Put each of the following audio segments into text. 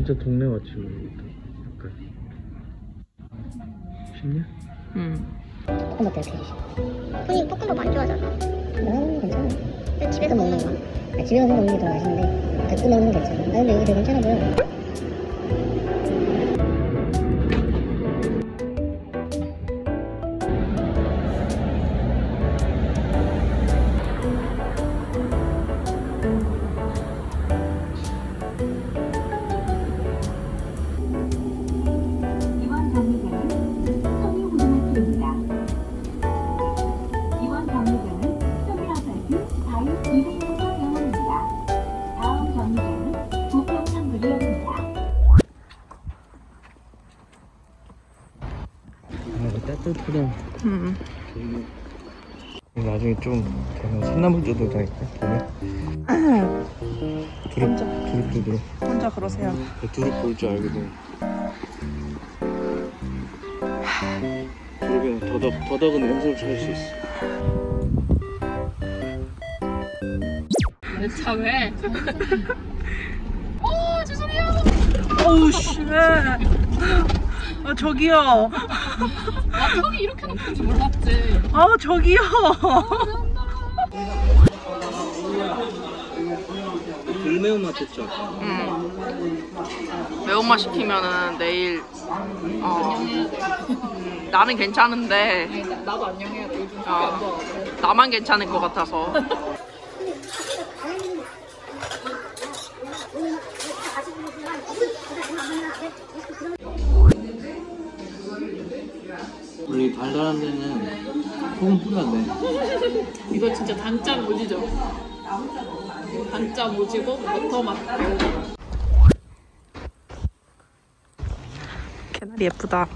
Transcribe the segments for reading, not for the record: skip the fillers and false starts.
진짜 동네 맛집이다. 약간 쉽냐? 볶음밥 이렇게 해주시. 손이 볶음밥 안 좋아하잖아. 나는 괜찮아. 근데 집에서 먹는 거야. 아, 집에서 먹는 게 더 맛있는데 덮고 먹는 게 괜찮아. 아, 근데 여기 되게 괜찮아 보여. 따뜻하다. 나중에 좀 되면 산나물도 다닐까? 두릅도 들어. 혼자 그러세요. 두릅 볼 줄 알거든. 두릅이랑 더덕은 냄새를 찾을 수 있어. 내 차 왜? 죄송해요. 어우 씨. 아 저기요. 나 턱이 이렇게 높은지 몰랐지. 아 저기요. 불매운맛 됐죠? 매운맛 시키면은 내일 나는 괜찮은데 나도 안녕해야 돼. 요즘 속이 안 좋아. 나만 괜찮을 것 같아서. 원래 달달한 데는 소금 뿌려야 돼. 이거 진짜 단짠 오지죠? 단짠 오지고 버터 맛 배우고. 개나리 예쁘다.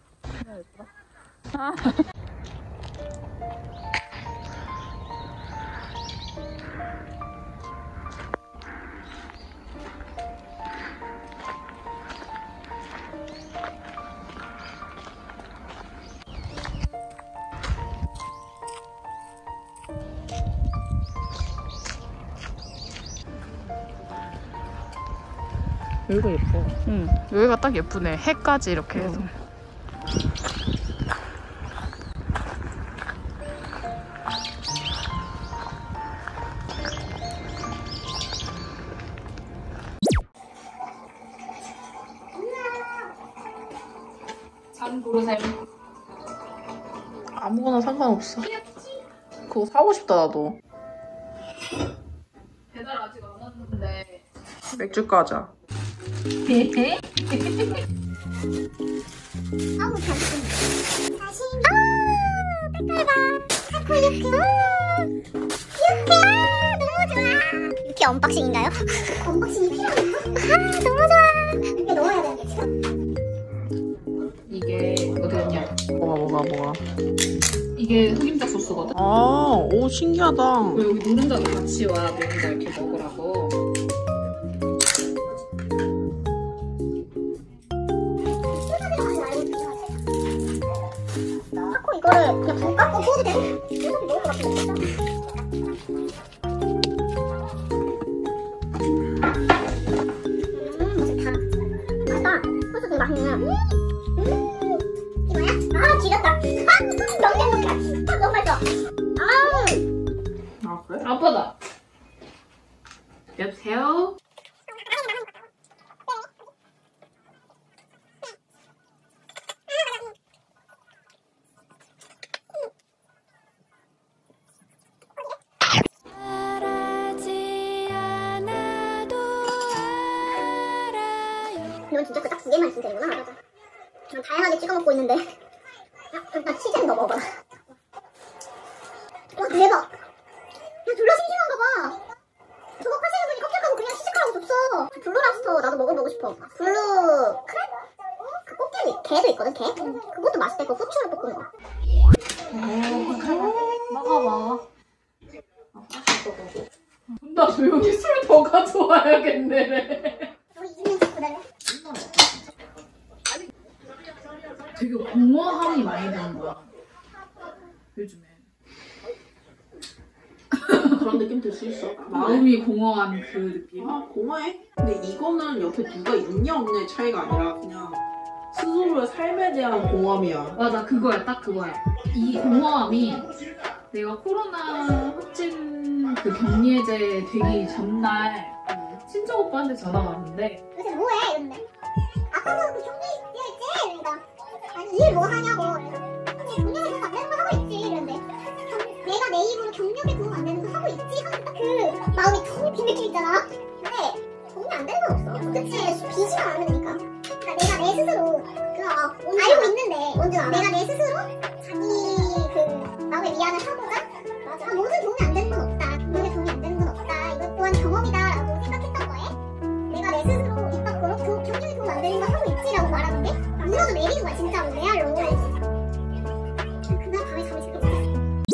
여기가 예뻐. 응, 여기가 딱 예쁘네. 해까지 이렇게 해서. 장 고르셈. 아무거나 상관없어. 그거 사고 싶다 나도. 배달 아직 안 왔는데. 맥주 까자. 아우 잘했습니다. 다시 백달방 타코유키 너무 좋아. 이렇게 언박싱인가요? 언박싱이 필요한가? 너무 좋아. 이게 넣어야 되겠지? 이게 어디 갔냐? 뭐가. 이게 흑임자 소스거든? 아, 오 신기하다. 왜 여기 노른자도 같이 와 노른자 이렇게 먹으라고. 타코 이거를 그냥 불 깎고 구워도 돼? 이렇게 넣을 것 같은데 진짜? 맛있다. 소스 되게 맛있네. 이거야? 아 지렸다. 너무 행복해. 너무 맛있어. 아 그래? 아빠다. 여보세요? 이건 진짜 그 딱 두 개만 있으면 되는구나. 맞아. 난 다양하게 찍어 먹고 있는데. 나 치즈는 더 먹어봐. 와 대박. 야 졸라 싱싱한가 봐. 저거 파시는 분이 껍질하고 그냥 시식하라고 줬어. 블루랍스터 나도 먹어보고 싶어. 블루 크랩? 그 꽃게 게도 있거든 게. 그것도 맛있대. 그 후추를 볶은 거. 먹어봐. 나 조용히 술 더 가져와야겠네. 우리 이즈는 그래. 되게 공허함이 많이 드는 거야 요즘에. 그런 느낌 들 수 있어. 마음이 공허한 그 느낌. 아, 공허해. 근데 이거는 옆에 누가 있냐 없냐의 차이가 아니라 그냥 스스로의 삶에 대한 공허함이야. 맞아, 그거야, 딱 그거야. 이 공허함이 내가 코로나 확진 그 격리 해제 되기 전날 친척 오빠한테 전화가 왔는데 요새 뭐해? 이랬는데 아까도 그 격리 있지? 이러니까 아니 일 뭐 하냐고. 아니 격려에 도움 안 되는 거 하고 있지. 이랬는데 내가 내 입으로 격려에 도움 안 되는 거 하고 있지? 하는 그 마음이 텅 빈 느낌 있잖아. 근데 도움이 안 되는 건 없어. 그치? 비지만 않으면 되니까. 그러니까 내가 내 스스로 알고 있는데 뭔지 알아. 내가 내 스스로 자기 그 마음의 위안을 하고자 맞아. 모든 도움이 안 되는 건 없다. 격려에 도움이 안 되는 건 없다. 이것 또한 경험이다라고 생각했던 거에 내가 내 스스로 입 밖으로 격려에 도움 안 되는 거 하고 있지라고 말하는 게 무너져 내리는 거야 진짜로 레알로. 그날 밤에 잠이 잘 못잤어.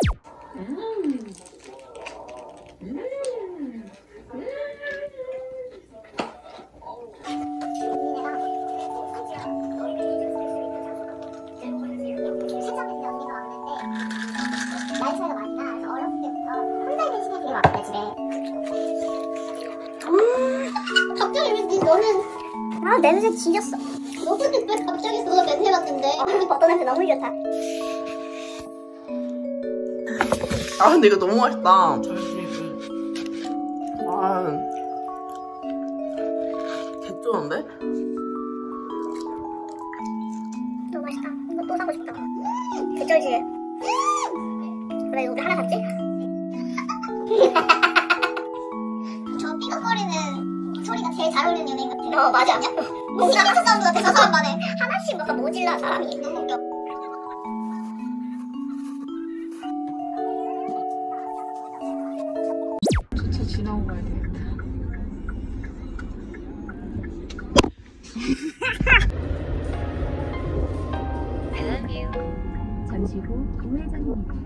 나이 차이가 많이 나. 그래서 어렸을 때부터 혼자 있는 시간이 되게 많았대 집에. 갑자기 왜 너는 냄새 지렸어. 너는 왜 갑자기 그거 냄새 맡는데? 버터 냄새 너무 좋다. 아, 근데 이거 너무 맛있다. 와, 개쩌는데? 너무 맛있다. 이거 또 사고 싶다. 개쩔지? 그래 우리 하나 샀지? 저 삐걱거리는 소리가 제일 잘 어울리는 연예인 같아. 맞아. 뭔가 같은 사운드 같아. 저 사람 만에 하나씩 막 모질라 사람이. 너무 웃겨. 주차 지나고 가야 되겠다. 잠시 후 우회전입니다.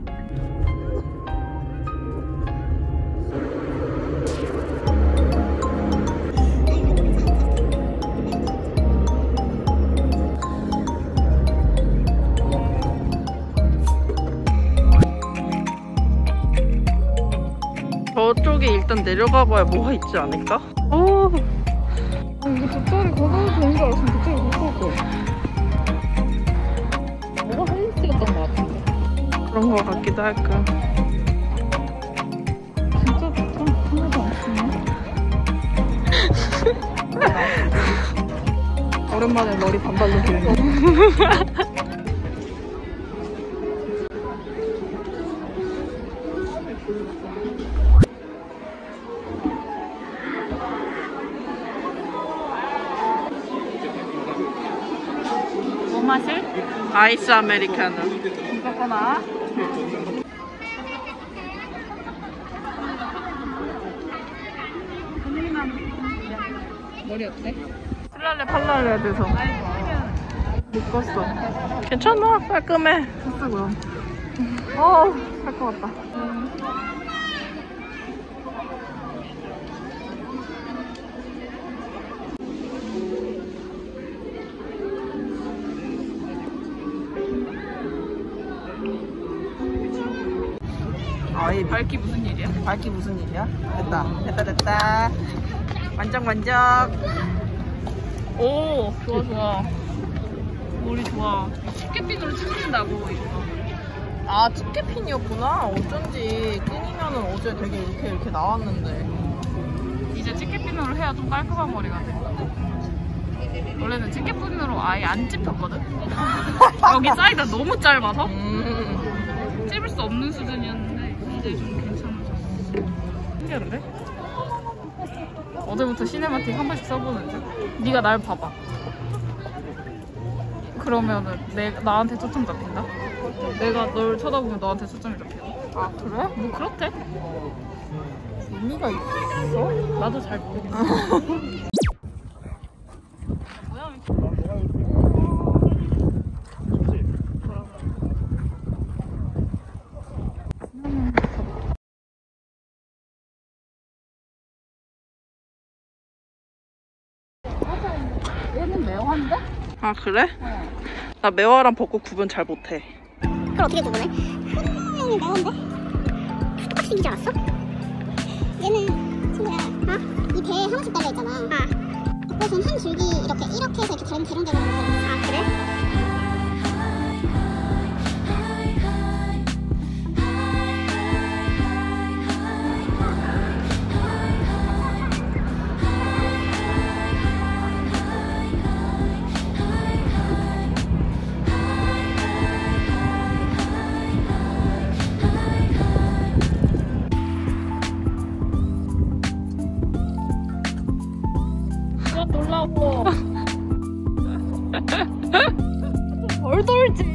저쪽에 일단 내려가 봐야 뭐가 있지 않을까? 오, 이거 돗자리 거기서 되는 줄 알았으면 돗자리 못 걷고. 뭐가 사진 찍었던 것 같은데. 그런 거 같기도 할까. 진짜 좋다. 하나도 안 쓰네. 오랜만에 머리 반발로 기르네. 뭐 마실? 아이스 아메리카노. 이거거나. 머리 어때? 쓸랄래 팔랄래 돼서 못 갔어. 괜찮아, 깔끔해. 됐어 그럼. 할 것 같다. 아이 밝기 무슨 일이야? 밝기 무슨 일이야? 됐다. 만족. 오, 좋아. 머리 좋아. 집게핀으로 찍는다고 이거. 아, 집게핀이었구나. 어쩐지 끊이면은 어제 되게 이렇게 나왔는데. 이제 집게핀으로 해야 좀 깔끔한 머리가 돼. 원래는 집게핀으로 아예 안 찝혔거든? 여기 사이즈가 너무 짧아서 찝을 수 없는 수준이었는데 이제 좀 괜찮아졌어. 신기한데? 어제부터 시네마틱 한 번씩 써보는 중. 네가 날 봐봐. 그러면은 나한테 초점 잡힌다? 내가 널 쳐다보면 너한테 초점이 잡혀. 아, 그래? 뭐 그렇대? 의미가 있어? 나도 잘 모르겠어. 뭐야? 얘는 매화인데? 아, 그래? 나 매화랑 벚꽃 구분 잘 못해. 그걸 어떻게 구분해? 흑모양이 매운데? 똑같이 생기지 않았어? 얘는 친구야. 이 배에 하나씩 달려있잖아. 벚꽃은 한 줄기 이렇게 해서 이렇게 다른 대롱대롱. 그래? 놀라워. 덜 돌지.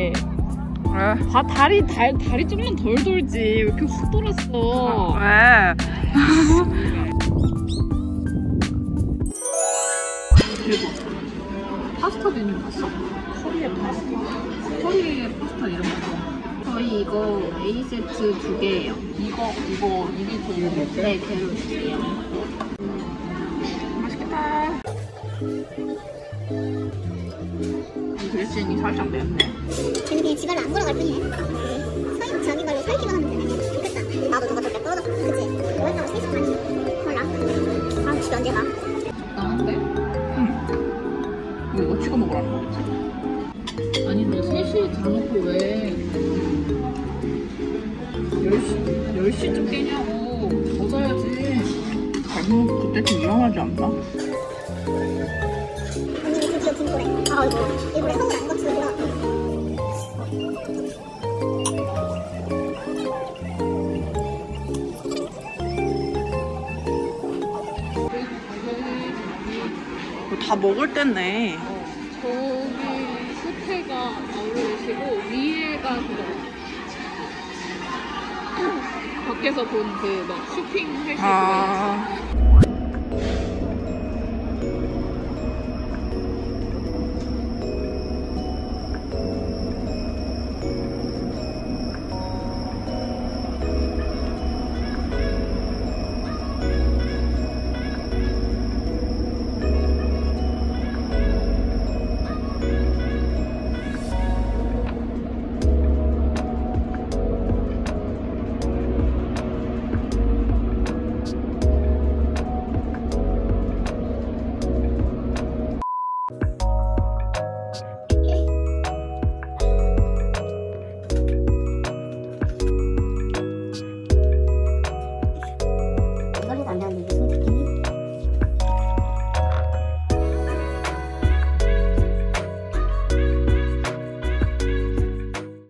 다리 좀만 덜 돌지. 왜 이렇게 훅 돌았어? 왜? 파스타 메뉴 봤어? 커리의 파스타 이름 뭐야? 저희 이거 A세트 2개예요. 이게 제일 좋지? 네, 걔로 주세요. 맛있겠다. 드레싱이 살짝 맵네. 걔는 그냥 지발로 안 걸어갈 뿐이네. 자기 발로 서 있기만 하면 되네. 좋겠다. 나도 저거 저렇게 떨어졌다. 그치? 뭐였다고 3시 반이. 몰라. 집에 언제 가? 나는데? 이거 뭐 찍어 먹으라는 거겠지? 아니 너 3시에 자놓고 왜 10시쯤 깨냐고. 더 자야지. 잘못 그때쯤 일어나지 않나? 언니 드디어 등골에. 이거 일부러 서울 안 거치고 돌아왔다. 다 먹을 때네. 저기 끝에가 아울렛이고 위에가 그거 밖에서 본 그 막 쇼핑 할 수 있고